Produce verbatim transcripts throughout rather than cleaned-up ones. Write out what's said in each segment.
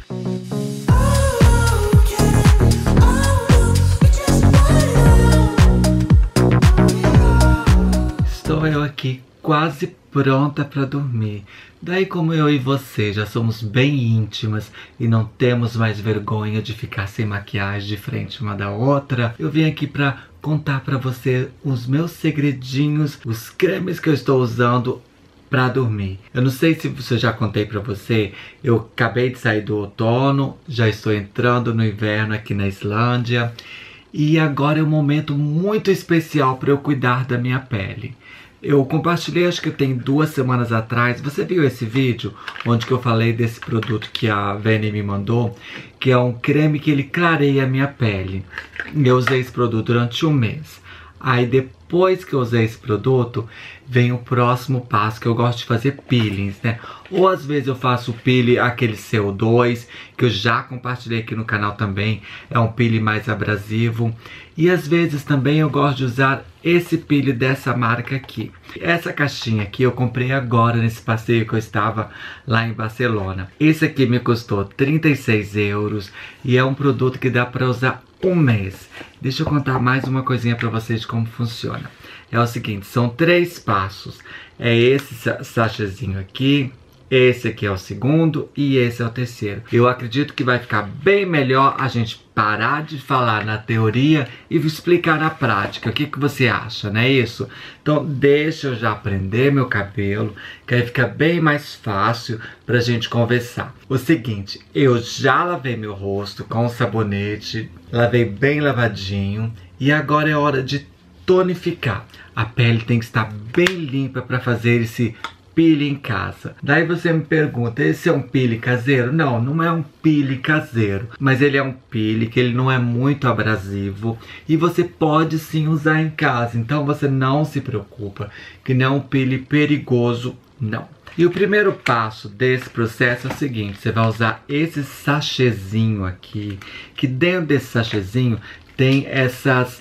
Estou eu aqui quase pronta para dormir. Daí, como eu e você já somos bem íntimas e não temos mais vergonha de ficar sem maquiagem de frente uma da outra, eu vim aqui para contar para você os meus segredinhos, os cremes que eu estou usando para dormir. Eu não sei se eu já contei para você, eu acabei de sair do outono, já estou entrando no inverno aqui na Islândia e agora é um momento muito especial para eu cuidar da minha pele. Eu compartilhei, acho que tem duas semanas atrás, você viu esse vídeo onde que eu falei desse produto que a Vene me mandou, que é um creme que ele clareia a minha pele. Eu usei esse produto durante um mês. Aí depois que eu usei esse produto, vem o próximo passo, que eu gosto de fazer peelings, né? Ou às vezes eu faço o peeling, aquele C O dois, que eu já compartilhei aqui no canal também. É um peeling mais abrasivo. E às vezes também eu gosto de usar esse peeling dessa marca aqui. Essa caixinha aqui eu comprei agora nesse passeio que eu estava lá em Barcelona. Esse aqui me custou trinta e seis euros e é um produto que dá para usar um mês. Deixa eu contar mais uma coisinha para vocês de como funciona. É o seguinte, são três passos. É esse sachêzinho aqui, esse aqui é o segundo e esse é o terceiro. Eu acredito que vai ficar bem melhor a gente parar de falar na teoria e explicar na prática. O que que você acha, não é isso? Então deixa eu já prender meu cabelo, que aí fica bem mais fácil pra gente conversar. O seguinte, eu já lavei meu rosto com o sabonete, lavei bem lavadinho e agora é hora de tonificar. A pele tem que estar bem limpa para fazer esse peeling em casa. Daí você me pergunta, esse é um peeling caseiro? Não, não é um peeling caseiro, mas ele é um peeling que ele não é muito abrasivo e você pode sim usar em casa, então você não se preocupa, que não é um peeling perigoso, não. E o primeiro passo desse processo é o seguinte, você vai usar esse sachêzinho aqui, que dentro desse sachêzinho tem essas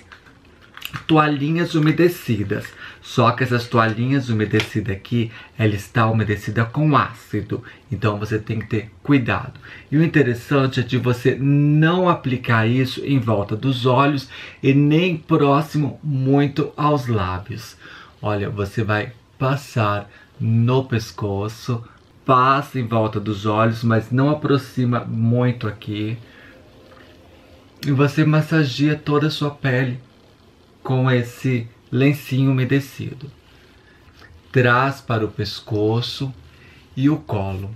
toalhinhas umedecidas. Só que essas toalhinhas umedecidas aqui, ela está umedecida com ácido. Então você tem que ter cuidado. E o interessante é de você não aplicar isso em volta dos olhos e nem próximo muito aos lábios. Olha, você vai passar no pescoço, passa em volta dos olhos, mas não aproxima muito aqui. E você massageia toda a sua pele com esse lencinho umedecido. Traz para o pescoço e o colo.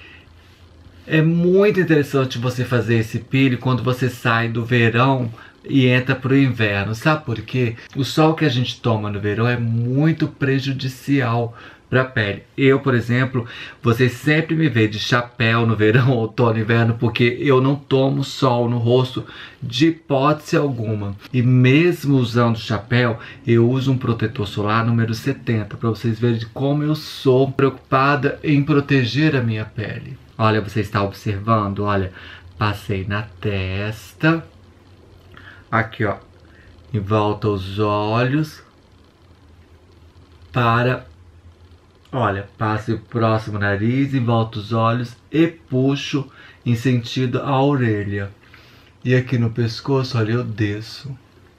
É muito interessante você fazer esse peeling quando você sai do verão e entra para o inverno. Sabe por quê? O sol que a gente toma no verão é muito prejudicial para a pele. Eu, por exemplo, vocês sempre me veem de chapéu no verão, outono e inverno, porque eu não tomo sol no rosto de hipótese alguma. E mesmo usando chapéu, eu uso um protetor solar número setenta, para vocês verem como eu sou preocupada em proteger a minha pele. Olha, você está observando? Olha, passei na testa, aqui ó, em volta aos olhos, para... Olha, passo o próximo nariz, em volta os olhos e puxo em sentido à orelha. E aqui no pescoço, olha, eu desço.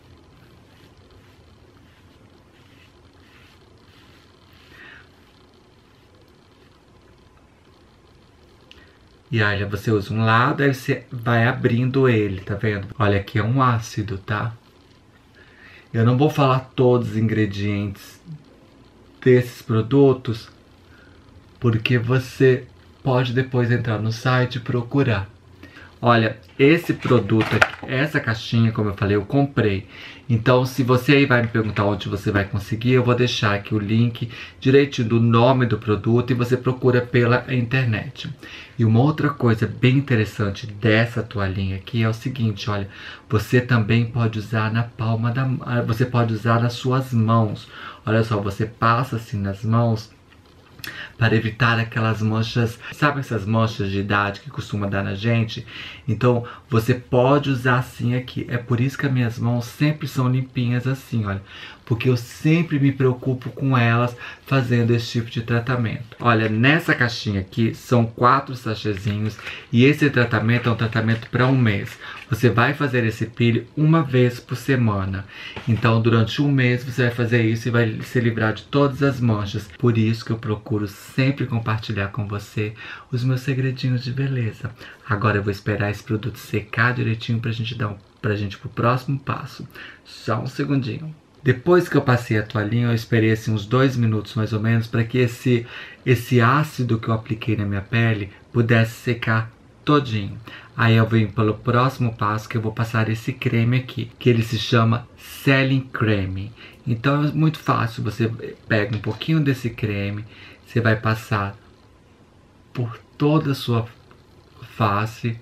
E olha, você usa um lado, aí você vai abrindo ele, tá vendo? Olha, aqui é um ácido, tá? Eu não vou falar todos os ingredientes desses produtos, porque você pode depois entrar no site e procurar. Olha, esse produto aqui, essa caixinha, como eu falei, eu comprei. Então, se você aí vai me perguntar onde você vai conseguir, eu vou deixar aqui o link direitinho do nome do produto e você procura pela internet. E uma outra coisa bem interessante dessa toalhinha aqui é o seguinte, olha, você também pode usar na palma da mão, você pode usar nas suas mãos. Olha só, você passa assim nas mãos para evitar aquelas manchas, sabe essas manchas de idade que costuma dar na gente? Então você pode usar assim aqui. É por isso que as minhas mãos sempre são limpinhas assim, olha. porque eu sempre me preocupo com elas fazendo esse tipo de tratamento. Olha, nessa caixinha aqui são quatro sachêzinhos e esse tratamento é um tratamento para um mês. Você vai fazer esse peeling uma vez por semana. Então, durante um mês você vai fazer isso e vai se livrar de todas as manchas. Por isso que eu procuro sempre compartilhar com você os meus segredinhos de beleza. Agora eu vou esperar esse produto secar direitinho pra gente dar um, pra gente pro próximo passo. Só um segundinho. Depois que eu passei a toalhinha, eu esperei assim uns dois minutos mais ou menos para que esse, esse ácido que eu apliquei na minha pele pudesse secar todinho. Aí eu venho pelo próximo passo, que eu vou passar esse creme aqui, que ele se chama Selling Creme. Então é muito fácil, você pega um pouquinho desse creme, você vai passar por toda a sua face,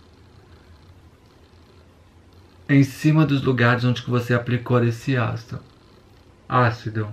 em cima dos lugares onde que você aplicou esse ácido. ácido.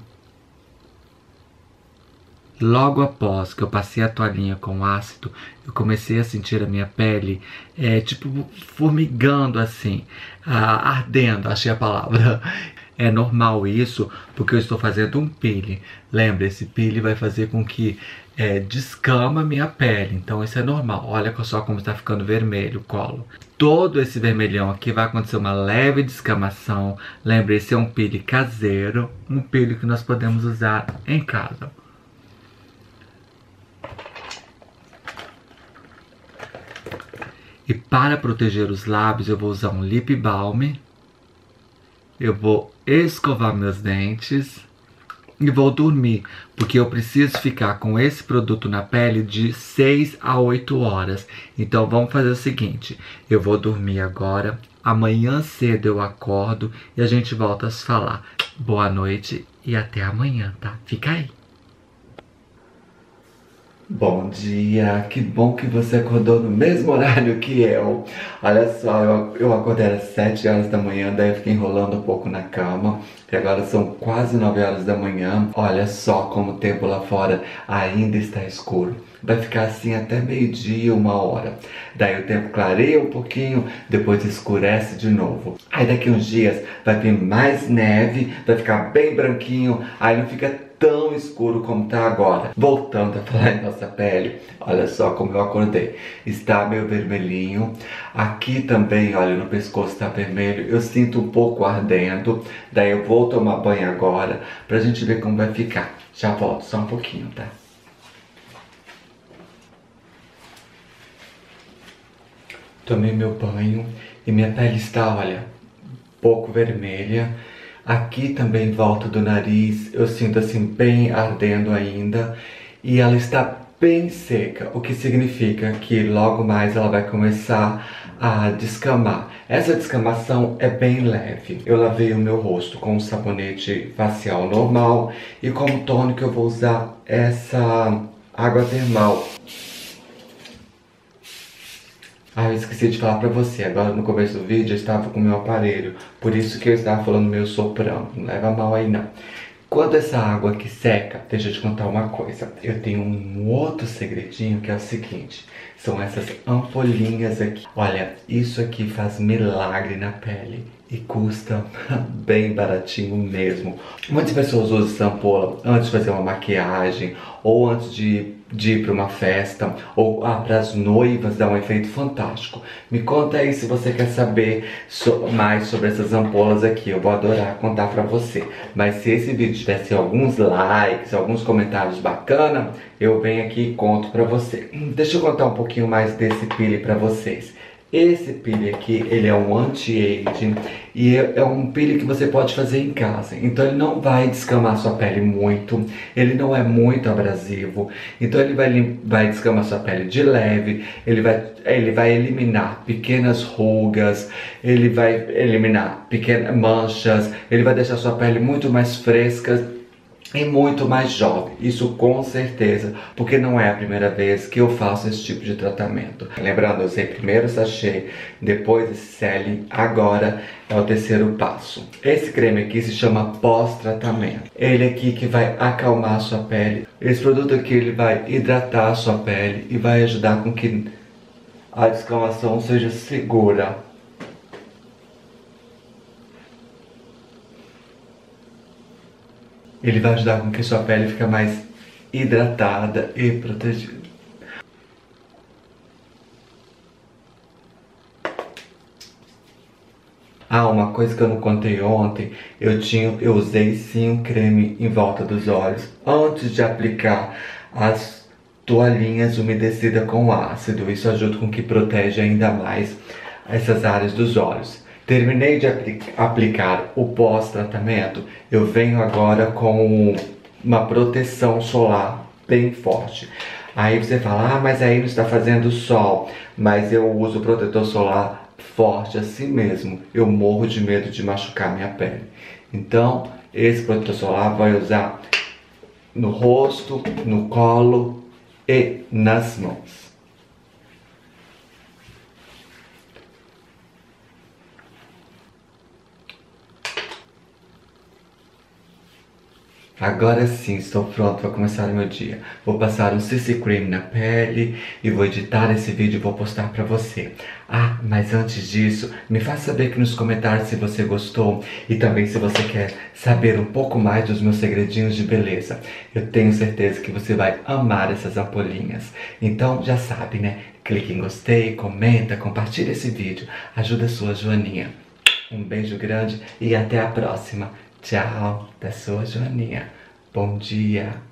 Logo após que eu passei a toalhinha com ácido, eu comecei a sentir a minha pele, é, tipo, formigando assim, ah, ardendo, achei a palavra. É normal isso, porque eu estou fazendo um peeling. Lembra, esse peeling vai fazer com que é, descama a minha pele. Então isso é normal. Olha só como está ficando vermelho o colo. Todo esse vermelhão aqui vai acontecer uma leve descamação. Lembra, esse é um peeling caseiro. Um peeling que nós podemos usar em casa. E para proteger os lábios eu vou usar um lip balm. Eu vou escovar meus dentes e vou dormir, porque eu preciso ficar com esse produto na pele de seis a oito horas. Então vamos fazer o seguinte, eu vou dormir agora, amanhã cedo eu acordo e a gente volta a se falar. Boa noite e até amanhã, tá? Fica aí. Bom dia, que bom que você acordou no mesmo horário que eu. Olha só, eu, eu acordei às sete horas da manhã, daí eu fiquei enrolando um pouco na cama. E agora são quase nove horas da manhã. Olha só como o tempo lá fora ainda está escuro. Vai ficar assim até meio-dia, uma hora. Daí o tempo clareia um pouquinho, depois escurece de novo. Aí daqui uns dias vai vir mais neve, vai ficar bem branquinho, aí não fica tão escuro como tá agora. Voltando a falar em nossa pele, olha só como eu acordei. Está meio vermelhinho. Aqui também, olha, no pescoço tá vermelho. Eu sinto um pouco ardendo. Daí eu vou tomar banho agora pra gente ver como vai ficar. Já volto, só um pouquinho, tá? Tomei meu banho e minha pele está, olha, um pouco vermelha. Aqui também em volta do nariz eu sinto assim bem ardendo ainda e ela está bem seca, o que significa que logo mais ela vai começar a descamar. Essa descamação é bem leve. Eu lavei o meu rosto com um sabonete facial normal e como tônico eu vou usar essa água termal. Ah, eu esqueci de falar pra você, agora no começo do vídeo eu estava com o meu aparelho, por isso que eu estava falando meio soprano, não leva mal aí não. Quando essa água aqui seca, deixa eu te contar uma coisa, eu tenho um outro segredinho que é o seguinte, são essas ampolinhas aqui. Olha, isso aqui faz milagre na pele e custa bem baratinho mesmo. Muitas pessoas usam essa ampola antes de fazer uma maquiagem ou antes de, de ir para uma festa ou ah, para as noivas, dá um efeito fantástico. Me conta aí se você quer saber so, mais sobre essas ampolas aqui, eu vou adorar contar para você. Mas se esse vídeo tivesse alguns likes, alguns comentários bacana, eu venho aqui e conto para você. Deixa eu contar um pouquinho mais desse peeling para vocês. Esse peeling aqui, ele é um anti-aging e é um peeling que você pode fazer em casa. Então ele não vai descamar sua pele muito, ele não é muito abrasivo. Então ele vai, vai descamar sua pele de leve, ele vai, ele vai eliminar pequenas rugas, ele vai eliminar pequenas manchas, ele vai deixar sua pele muito mais fresca e muito mais jovem, isso com certeza, porque não é a primeira vez que eu faço esse tipo de tratamento. Lembrando, eu usei primeiro o sachê, depois esse selling, agora é o terceiro passo. Esse creme aqui se chama pós-tratamento. Ele aqui que vai acalmar a sua pele. Esse produto aqui ele vai hidratar a sua pele e vai ajudar com que a descamação seja segura. Ele vai ajudar com que sua pele fique mais hidratada e protegida. Ah, uma coisa que eu não contei ontem, eu tinha, eu usei sim um creme em volta dos olhos antes de aplicar as toalhinhas umedecidas com ácido. Isso ajuda com que protege ainda mais essas áreas dos olhos. Terminei de apli aplicar o pós-tratamento, eu venho agora com uma proteção solar bem forte. Aí você fala, ah, mas aí não está fazendo sol, mas eu uso protetor solar forte assim mesmo, eu morro de medo de machucar minha pele. Então, esse protetor solar vai usar no rosto, no colo e nas mãos. Agora sim, estou pronto para começar o meu dia. Vou passar um C C Cream na pele e vou editar esse vídeo e vou postar para você. Ah, mas antes disso, me faça saber aqui nos comentários se você gostou e também se você quer saber um pouco mais dos meus segredinhos de beleza. Eu tenho certeza que você vai amar essas ampolinhas. Então já sabe, né? Clique em gostei, comenta, compartilha esse vídeo. Ajuda a sua Joaninha. Um beijo grande e até a próxima. Tchau, da sua Joaninha. Bom dia.